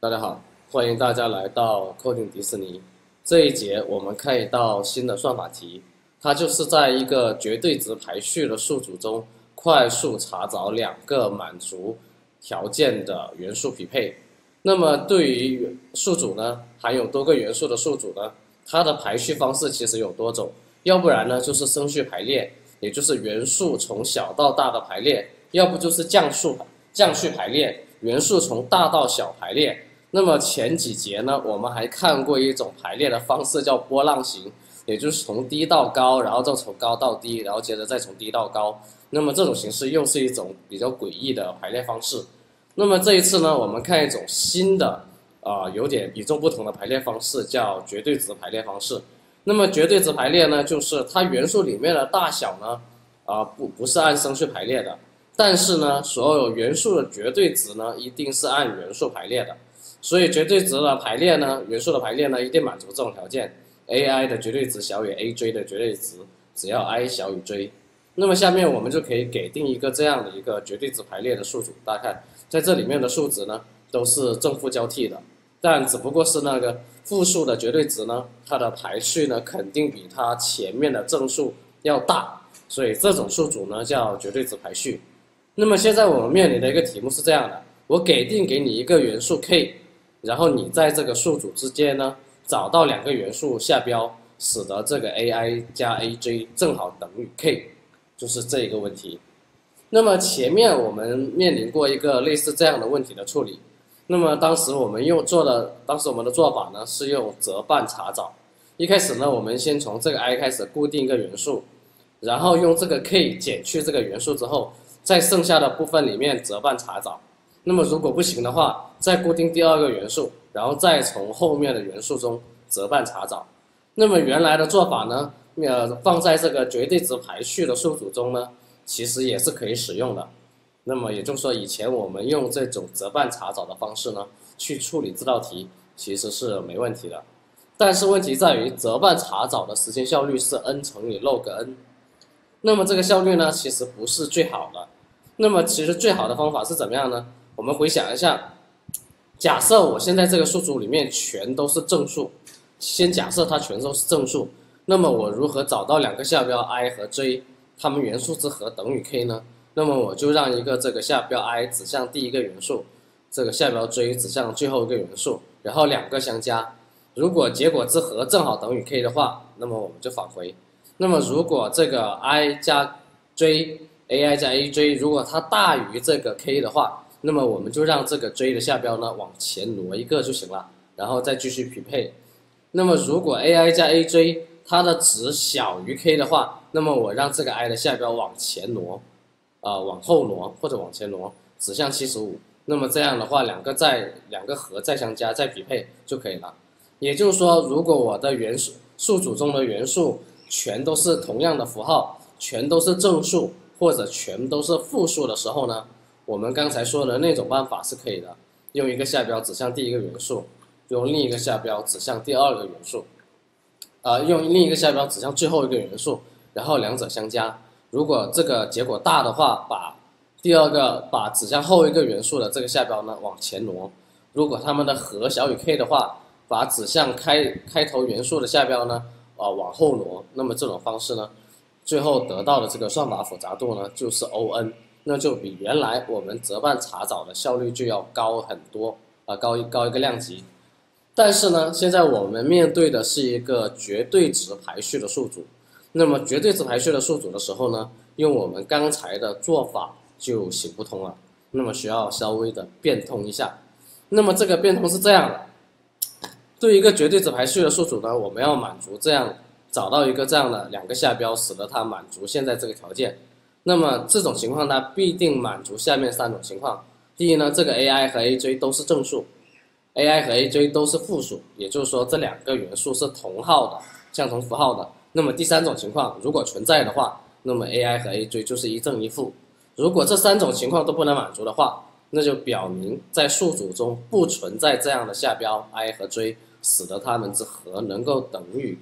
大家好，欢迎大家来到 Coding 迪士尼。这一节我们看到新的算法题，它就是在一个绝对值排序的数组中，快速查找两个满足条件的元素匹配。那么对于数组呢，含有多个元素的数组呢，它的排序方式其实有多种，要不然呢就是升序排列，也就是元素从小到大的排列，要不就是降序排列，元素从大到小排列。那么前几节呢，我们还看过一种排列的方式叫波浪形，也就是从低到高，然后再从高到低，然后接着再从低到高。那么这种形式又是一种比较诡异的排列方式。那么这一次呢，我们看一种新的有点与众不同的排列方式，叫绝对值排列方式。那么绝对值排列呢，就是它元素里面的大小呢，不是按升序排列的，但是呢，所有元素的绝对值呢，一定是按元素排列的。所以绝对值的排列呢，元素的排列呢，一定满足这种条件 ：ai 的绝对值小于 aj 的绝对值，只要 i 小于 j。那么下面我们就可以给定一个这样的一个绝对值排列的数组。大家看，在这里面的数值呢，都是正负交替的，但只不过是那个负数的绝对值呢，它的排序呢，肯定比它前面的正数要大，所以这种数组呢叫绝对值排序。那么现在我们面临的一个题目是这样的：我给你一个元素 k。然后你在这个数组之间呢，找到两个元素下标，使得这个 ai 加 aj 正好等于 k， 就是这一个问题。那么前面我们面临过一个类似这样的问题的处理。那么当时我们的做法呢是用折半查找。一开始呢，我们先从这个 i 开始固定一个元素，然后用这个 k 减去这个元素之后，在剩下的部分里面折半查找。那么如果不行的话，再固定第二个元素，然后再从后面的元素中折半查找。那么原来的做法呢，放在这个绝对值排序的数组中呢，其实也是可以使用的。那么也就是说，以前我们用这种折半查找的方式呢，去处理这道题，其实是没问题的。但是问题在于，折半查找的时间效率是 n 乘以 log n， 那么这个效率呢，其实不是最好的。那么其实最好的方法是怎么样呢？我们回想一下，假设我现在这个数组里面全都是正数，先假设它全都是正数，那么我如何找到两个下标 i 和 j， 它们元素之和等于 k 呢？那么我就让一个这个下标 i 指向第一个元素，这个下标 j 指向最后一个元素，然后两个相加。如果结果之和正好等于 k 的话，那么我们就返回。那么如果这个 i 加 j，ai 加 aj 如果它大于这个 k 的话，那么我们就让这个 j 的下标呢往前挪一个就行了，然后再继续匹配。那么如果 ai 加 aj 它的值小于 k 的话，那么我让这个 i 的下标往前挪，往后挪或者往前挪，指向75。那么这样的话，两个和再相加再匹配就可以了。也就是说，如果我的数组中的元素全都是同样的符号，全都是正数或者全都是负数的时候呢，我们刚才说的那种办法是可以的，用一个下标指向第一个元素，用另一个下标指向第二个元素，用另一个下标指向最后一个元素，然后两者相加。如果这个结果大的话，把指向后一个元素的这个下标呢往前挪；如果它们的和小于 k 的话，把指向开头元素的下标呢往后挪。那么这种方式呢，最后得到的这个算法复杂度呢就是 O(n)。那就比原来我们折半查找的效率就要高很多，高一个量级。但是呢，现在我们面对的是一个绝对值排序的数组。那么绝对值排序的数组的时候呢，用我们刚才的做法就行不通了。那么需要稍微的变通一下。那么这个变通是这样的：对于一个绝对值排序的数组呢，我们要找到一个这样的两个下标，使得它满足现在这个条件。那么这种情况它必定满足下面三种情况。第一呢，这个 ai 和 aj 都是正数 ，ai 和 aj 都是负数，也就是说这两个元素是同号的，相同符号的。那么第三种情况，如果存在的话，那么 ai 和 aj 就是一正一负。如果这三种情况都不能满足的话，那就表明在数组中不存在这样的下标 i 和 j， 使得它们之和能够等于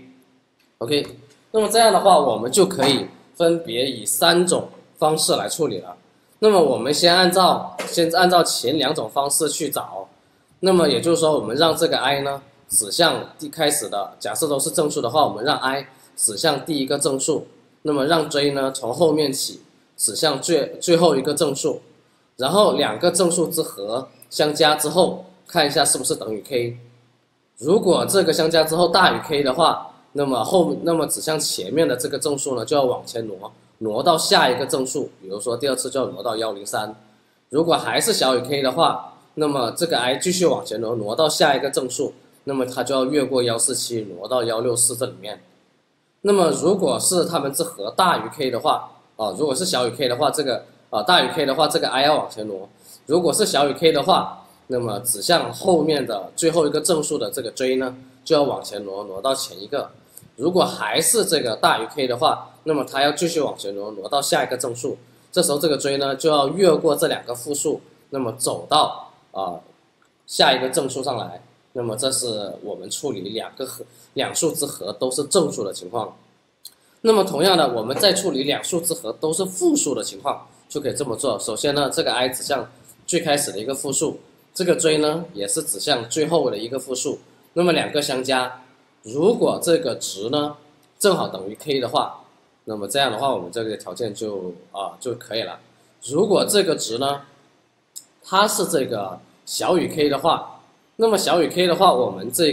k。OK， 那么这样的话，我们就可以分别以三种方式来处理了。那么我们先按照前两种方式去找。 那么也就是说，我们让这个 i 呢指向一开始的，假设都是正数的话，我们让 i 指向第一个正数，那么让 j 呢从后面起指向最后一个正数，然后两个正数之和相加之后，看一下是不是等于 k。如果这个相加之后大于 k 的话，那么指向前面的这个正数呢就要往前挪到下一个正数，比如说第二次就要挪到103。如果还是小于 k 的话，那么这个 i 继续往前挪到下一个正数，那么它就要越过147挪到164这里面。那么如果是它们之和大于 k 的话，如果是小于 k 的话，大于 k 的话，这个 i 要往前挪；如果是小于 k 的话，那么指向后面的最后一个正数的这个 j 呢，就要往前挪到前一个。如果还是这个大于 k 的话，那么它要继续往前挪到下一个正数。这时候这个 j 呢就要越过这两个负数，那么走到下一个正数上来。那么这是我们处理两数之和都是正数的情况。那么同样的，我们在处理两数之和都是负数的情况，就可以这么做。首先呢，这个 i 指向最开始的一个负数，这个 j 呢也是指向最后的一个负数。那么两个相加，如果这个值呢正好等于 k 的话，那么这样的话我们这个条件就可以了。如果这个值呢它是这个小于 k 的话，那么小于 k 的话，我们就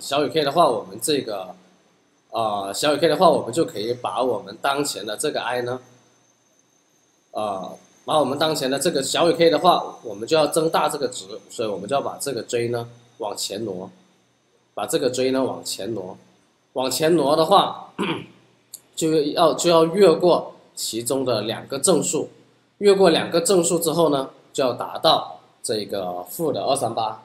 可以把我们当前的这个 i 呢，把我们当前的这个小于 k 的话，我们就要增大这个值，所以我们就要把这个 j 呢往前挪，往前挪的话，就要越过其中的两个正数，越过两个正数之后呢，就要达到这个负的238。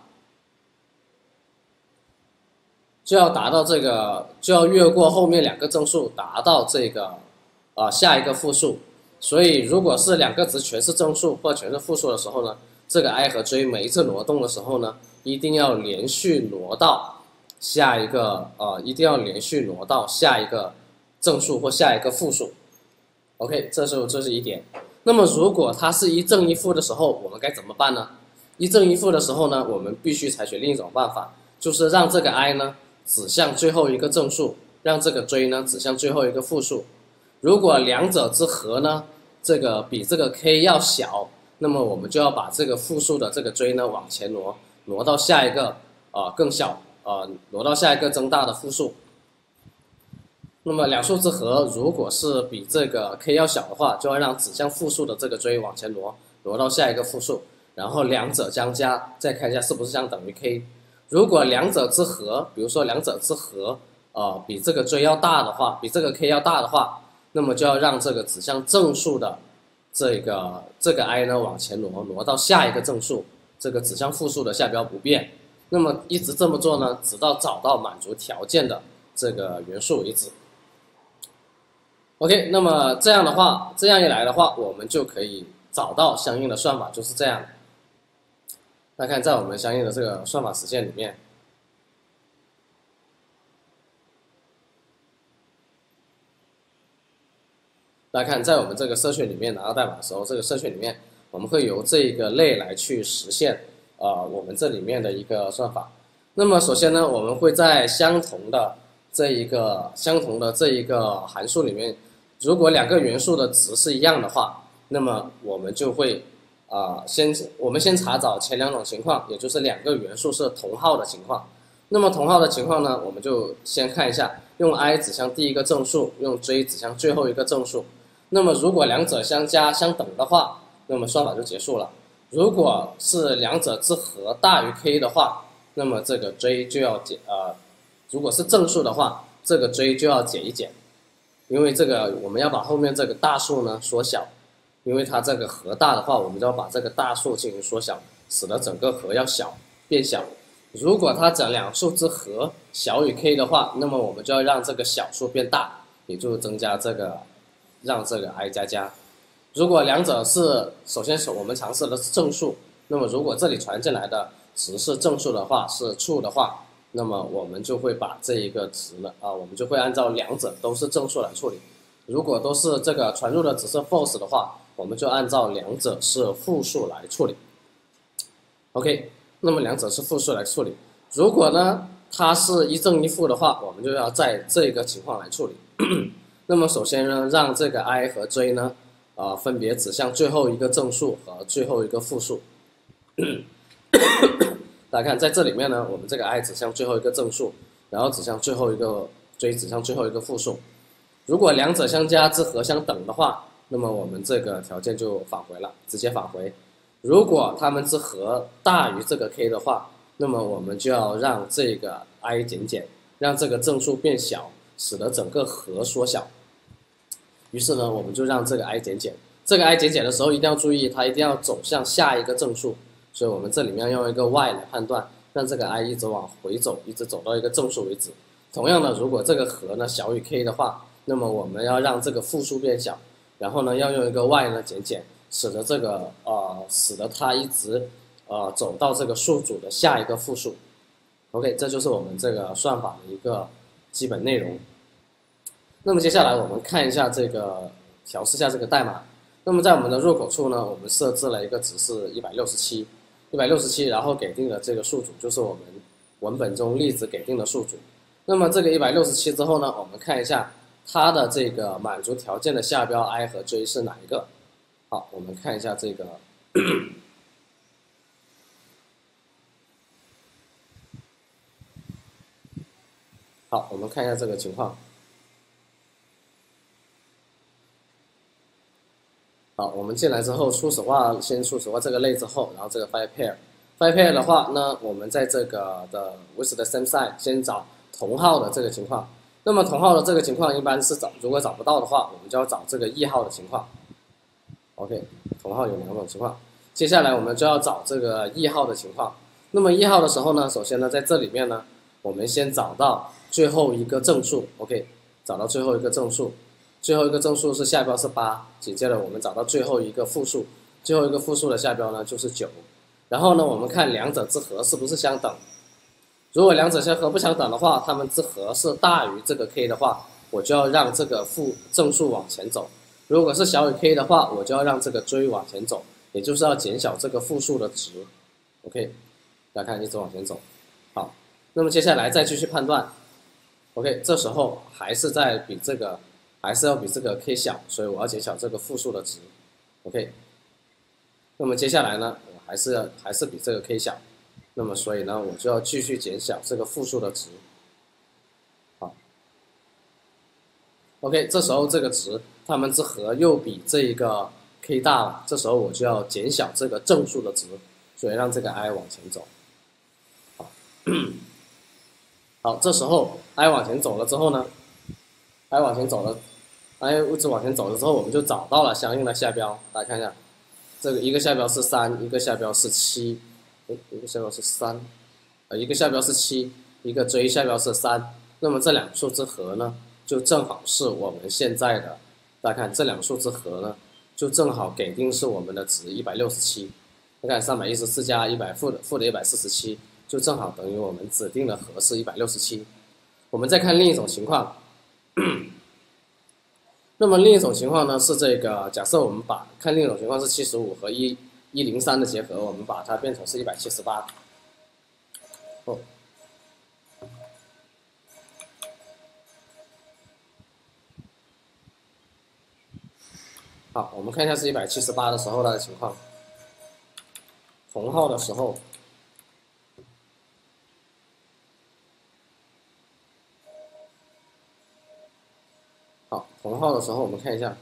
就要越过后面两个正数，达到这个下一个负数。所以如果是两个值全是正数或全是负数的时候呢，这个 i 和 j 每一次挪动的时候呢，一定要连续挪到下一个正数或下一个负数。OK， 这是一点。那么如果它是一正一负的时候，我们该怎么办呢？一正一负的时候呢，我们必须采取另一种办法，就是让这个 i 呢指向最后一个正数，让这个 j 呢指向最后一个负数。如果两者之和呢，这个比这个 k 要小，那么我们就要把这个负数的这个 j 呢往前挪到下一个更小挪到下一个增大的负数。那么两数之和如果是比这个 k 要小的话，就要让指向负数的这个 j 往前挪到下一个负数，然后两者相加，再看一下是不是相等于 k。如果两者之和，比如说两者之和比这个 j 要大的话，比这个 k 要大的话，那么就要让这个指向正数的这个 i 呢往前挪到下一个正数，这个指向负数的下标不变。那么一直这么做呢，直到找到满足条件的这个元素为止。OK， 那么这样一来的话，我们就可以找到相应的算法，就是这样。来看在我们相应的这个算法实现里面，来看在我们这个社群里面拿到代码的时候，这个社群里面我们会由这个类来去实现我们这里面的一个算法。那么首先呢，我们会在相同的这一个函数里面，如果两个元素的值是一样的话，那么我们就会我们先查找前两种情况，也就是两个元素是同号的情况。那么同号的情况呢，我们就先看一下，用 i 指向第一个正数，用 j 指向最后一个正数。那么如果两者相加相等的话，那么算法就结束了。如果是两者之和大于 k 的话，那么这个 j 就要如果是正数的话，这个 j 就要减一减，因为这个我们要把后面这个大数呢缩小。因为它这个和大的话，我们就要把这个大数进行缩小，使得整个和要变小。如果它整两数之和小于 k 的话，那么我们就要让这个小数变大，也就是增加让这个 i 加。如果两者是首先我们尝试的是正数，那么如果这里传进来的值是正数的话，是 true 的话，那么我们就会把这一个值呢我们就会按照两者都是正数来处理。如果都是这个传入的值是 false 的话，我们就按照两者是负数来处理。OK， 那么两者是复数来处理。如果呢它是一正一负的话，我们就要在这个情况来处理。那么首先呢，让这个 i 和 j 呢，分别指向最后一个正数和最后一个负数。大家看，在这里面呢，我们这个 i 指向最后一个正数，然后指向最后一个 j 指向最后一个负数。如果两者相加之和相等的话，那么我们这个条件就返回了，直接返回。如果它们之和大于这个 k 的话，那么我们就要让这个 i 减减，让这个正数变小，使得整个和缩小。于是呢，我们就让这个 i 减减。这个 i 减减的时候一定要注意，它一定要走向下一个正数。所以我们这里面用一个 y 来判断，让这个 i 一直往回走，一直走到一个正数为止。同样的，如果这个和呢小于 k 的话，那么我们要让这个负数变小，然后呢要用一个 y 呢减减，使得这个使得它一直走到这个数组的下一个负数。OK， 这就是我们这个算法的一个基本内容。那么接下来我们看一下这个调试下这个代码。那么在我们的入口处呢，我们设置了一个值是167，然后给定的这个数组就是我们文本中例子给定的数组。那么这个167之后呢，我们看一下它的这个满足条件的下标 i 和 j 是哪一个？好，我们看一下这个。好，我们看一下这个情况。好，我们进来之后初始化，先初始化这个类之后，然后这个 find pair。find pair 的话呢，我们在这个的 with the same sign 先找同号的这个情况。那么同号的这个情况一般是如果找不到的话，我们就要找这个异号的情况。OK， 同号有两种情况。接下来我们就要找这个异号的情况。那么异号的时候呢，首先呢，在这里面呢，我们先找到最后一个正数。OK， 找到最后一个正数。最后一个正数是下标是8，紧接着我们找到最后一个负数，最后一个负数的下标呢就是9，然后呢我们看两者之和是不是相等，如果两者相和不相等的话，它们之和是大于这个 k 的话，我就要让这个正数往前走；如果是小于 k 的话，我就要让这个 j 往前走，也就是要减小这个负数的值。OK， 大家看一直往前走。好，那么接下来再继续判断。OK， 这时候还是要比这个 k 小，所以我要减小这个负数的值。OK， 那么接下来呢，我还是比这个 k 小，那么所以呢，我就要继续减小这个负数的值。好 ，OK， 这时候这个值它们之和又比这一个 k 大了，这时候我就要减小这个正数的值，所以让这个 i 往前走。好，好，这时候 i 往前走了之后呢 ，i 往前走了。i 一直往前走了之后，我们就找到了相应的下标。大家看一下，这个一个下标是3，一个下标是7，一个下标是3，一个下标是7，一个 j 下标是3。那么这两数之和呢，就正好是我们现在的。大家看这两数之和呢，就正好给定是我们的值167。大家看314加100负的147，就正好等于我们指定的和是167。我们再看另一种情况。那么另一种情况呢是这个，假设我们看另一种情况是75和103的结合，我们把它变成是178。哦，好，我们看一下是178的时候它的情况，同号的时候。好，同号的时候我们看一下，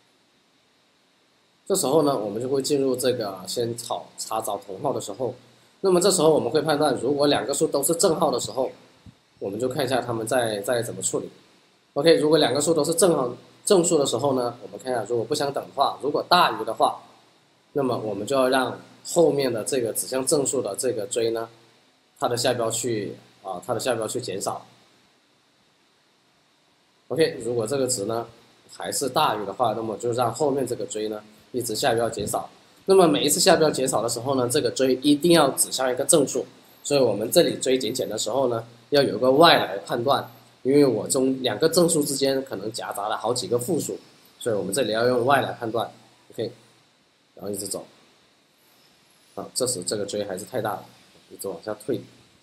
这时候呢，我们就会进入这个先查找同号的时候。那么这时候我们会判断，如果两个数都是正号的时候，我们就看一下它们再怎么处理。OK， 如果两个数都是正数的时候呢，我们看一下，如果不相等的话，如果大于的话，那么我们就要让后面的这个指向正数的这个 j 呢，它的下标去减少。OK， 如果这个值呢还是大于的话，那么就让后面这个 j 呢一直下标减少。那么每一次下标减少的时候呢，这个 j 一定要指向一个正数。所以我们这里 j 减的时候呢，要有个 y 来判断，因为我中两个正数之间可能夹杂了好几个负数，所以我们这里要用 y 来判断。OK， 然后一直走。好，这时这个 j 还是太大了。 一直往下退。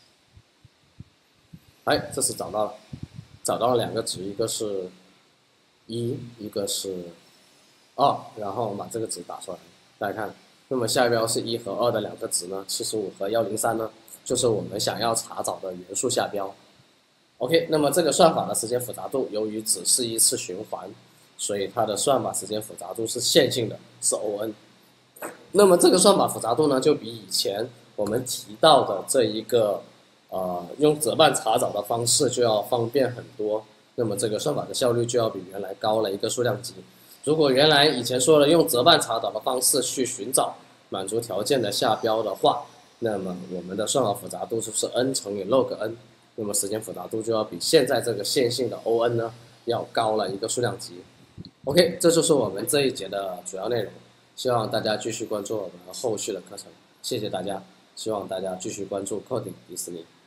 哎，这次找到了两个值，一个是1，一个是2，然后我们把这个值打出来，大家看，那么下标是1和2的两个值呢，75和103呢，就是我们想要查找的元素下标。OK， 那么这个算法的时间复杂度，由于只是一次循环，所以它的算法时间复杂度是线性的，是 O(n)。那么这个算法复杂度呢，就比以前我们提到的这一个用折半查找的方式就要方便很多。那么这个算法的效率就要比原来高了一个数量级。如果原来以前说了用折半查找的方式去寻找满足条件的下标的话，那么我们的算法复杂度就是 n 乘以 log n， 那么时间复杂度就要比现在这个线性的 O(n) 呢要高了一个数量级。OK， 这就是我们这一节的主要内容。希望大家继续关注我们后续的课程，谢谢大家。希望大家继续关注Coding迪士尼。